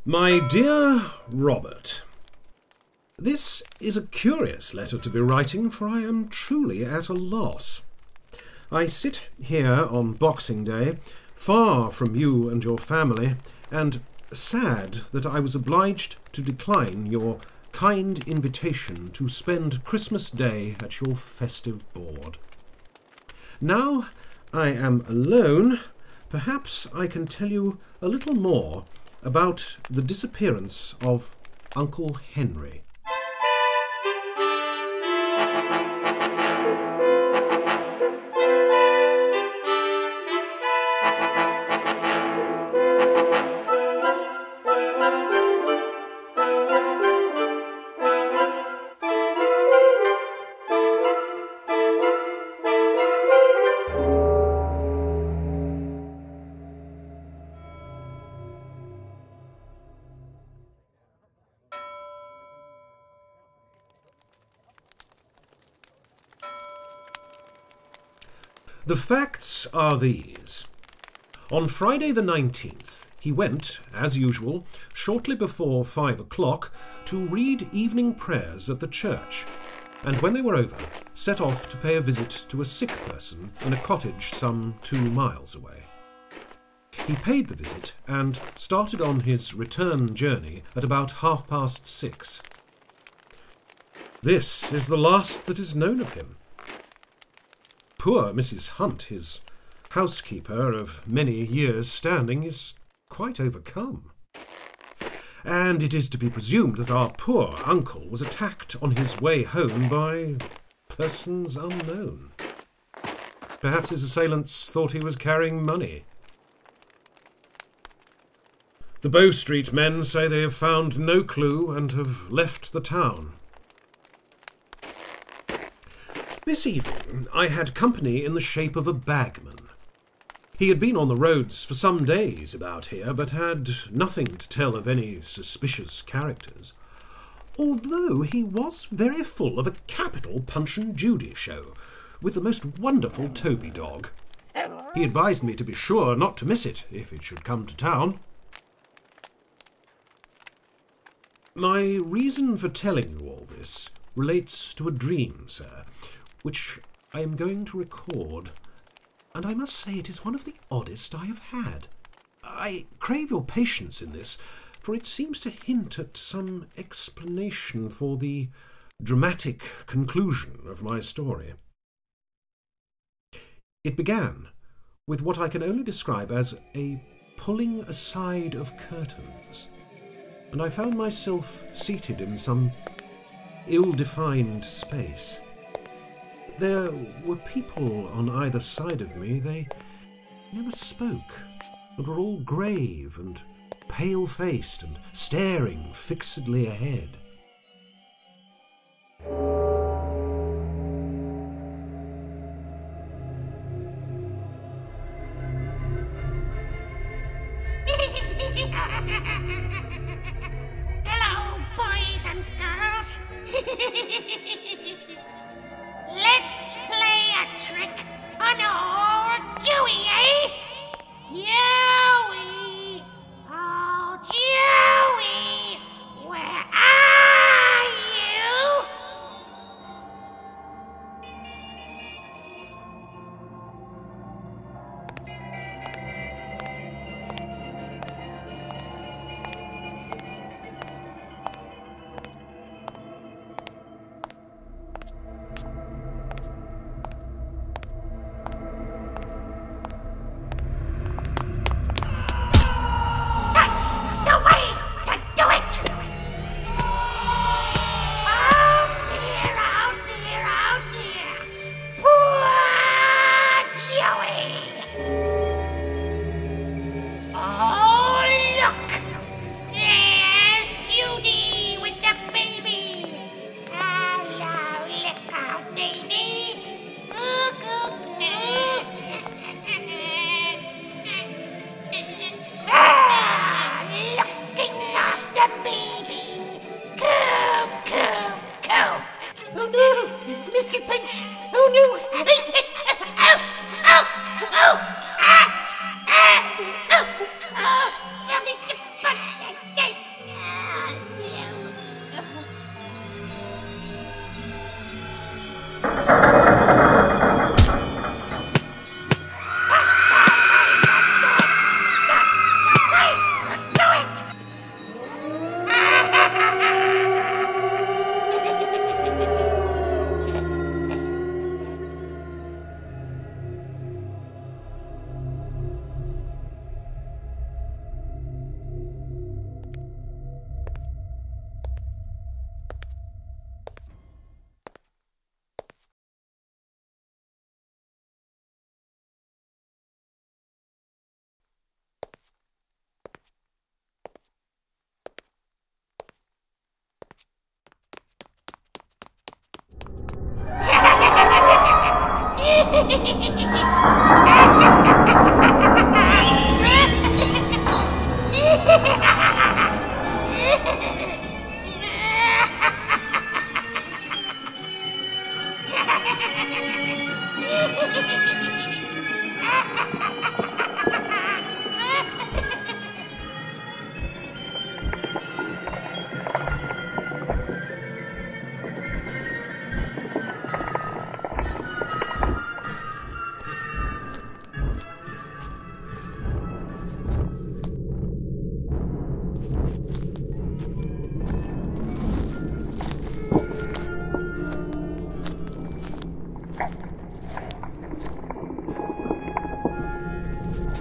My dear Robert, this is a curious letter to be writing, for I am truly at a loss. I sit here on Boxing Day, far from you and your family, and sad that I was obliged to decline your kind invitation to spend Christmas Day at your festive board. Now I am alone, perhaps I can tell you a little more about the disappearance of Uncle Henry. The facts are these. On Friday the 19th, he went, as usual, shortly before 5 o'clock, to read evening prayers at the church, and when they were over, set off to pay a visit to a sick person in a cottage some 2 miles away. He paid the visit and started on his return journey at about 6:30. This is the last that is known of him. Poor Mrs. Hunt, his housekeeper of many years' standing, is quite overcome. And it is to be presumed that our poor uncle was attacked on his way home by persons unknown. Perhaps his assailants thought he was carrying money. The Bow Street men say they have found no clue and have left the town. This evening I had company in the shape of a bagman. He had been on the roads for some days about here, but had nothing to tell of any suspicious characters, although he was very full of a capital Punch and Judy show, with the most wonderful Toby dog. He advised me to be sure not to miss it, if it should come to town. My reason for telling you all this relates to a dream, sir, which I am going to record, and I must say it is one of the oddest I have had. I crave your patience in this, for it seems to hint at some explanation for the dramatic conclusion of my story. It began with what I can only describe as a pulling aside of curtains, and I found myself seated in some ill-defined space. There were people on either side of me. They never spoke, and were all grave and pale-faced and staring fixedly ahead. Hello, boys and girls. Let's play a trick on old Dewey, eh? Dewey! Oh, Dewey! Where are you?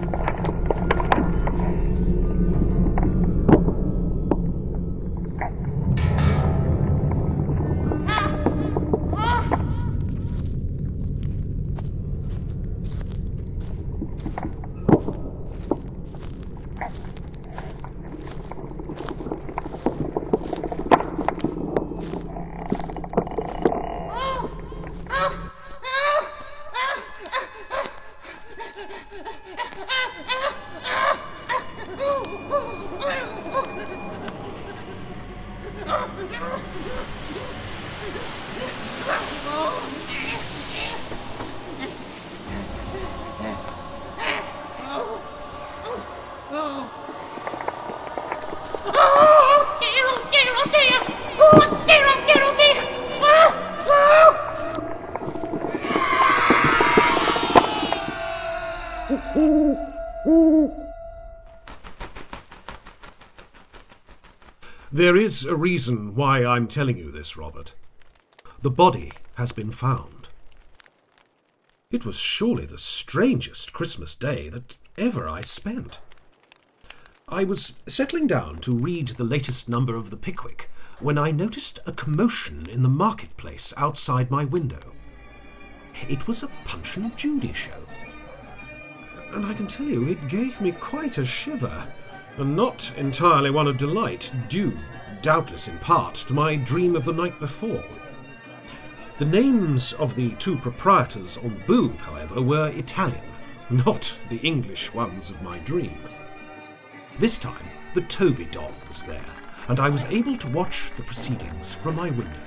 There is a reason why I'm telling you this, Robert. The body has been found. It was surely the strangest Christmas day that ever I spent. I was settling down to read the latest number of the Pickwick when I noticed a commotion in the marketplace outside my window. It was a Punch and Judy show. And I can tell you, it gave me quite a shiver, and not entirely one of delight, due, doubtless in part, to my dream of the night before. The names of the two proprietors on the booth, however, were Italian, not the English ones of my dream. This time, the Toby dog was there, and I was able to watch the proceedings from my window.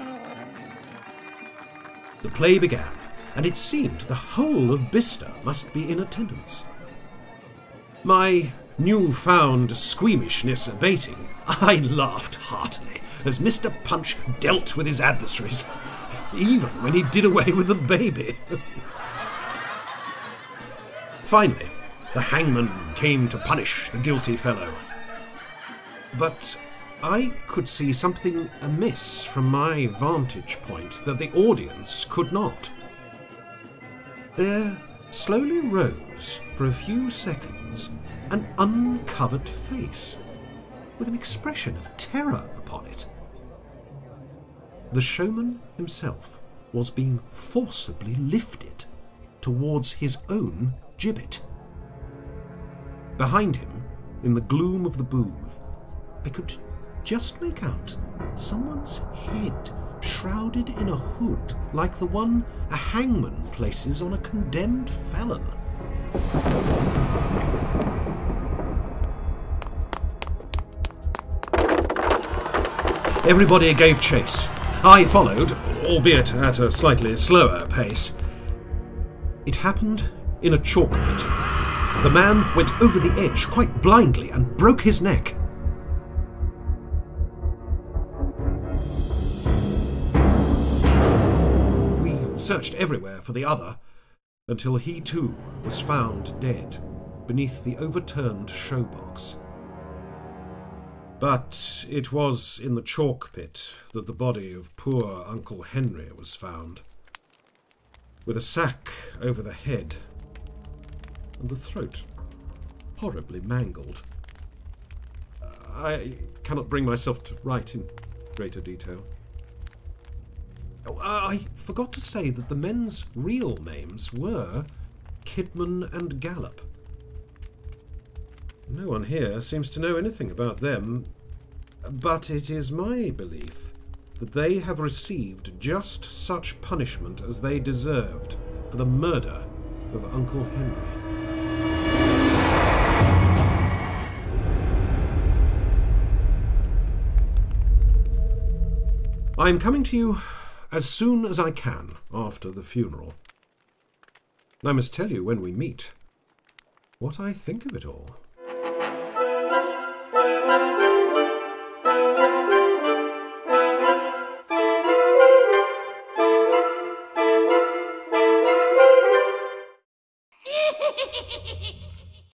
The play began, and it seemed the whole of Bicester must be in attendance. My new-found squeamishness abating, I laughed heartily as Mr. Punch dealt with his adversaries, even when he did away with the baby. Finally, the hangman came to punish the guilty fellow. But I could see something amiss from my vantage point that the audience could not. There slowly rose, for a few seconds, an uncovered face, with an expression of terror upon it. The showman himself was being forcibly lifted towards his own gibbet. Behind him, in the gloom of the booth, I could just make out someone's head shrouded in a hood like the one a hangman places on a condemned felon. Everybody gave chase. I followed, albeit at a slightly slower pace. It happened in a chalk pit. The man went over the edge quite blindly and broke his neck. We searched everywhere for the other, until he too was found dead beneath the overturned showbox. But it was in the chalk pit that the body of poor Uncle Henry was found, with a sack over the head and the throat horribly mangled. I cannot bring myself to write in greater detail. I forgot to say that the men's real names were Kidman and Gallop. No one here seems to know anything about them, but it is my belief that they have received just such punishment as they deserved for the murder of Uncle Henry. I am coming to you as soon as I can after the funeral. I must tell you when we meet what I think of it all.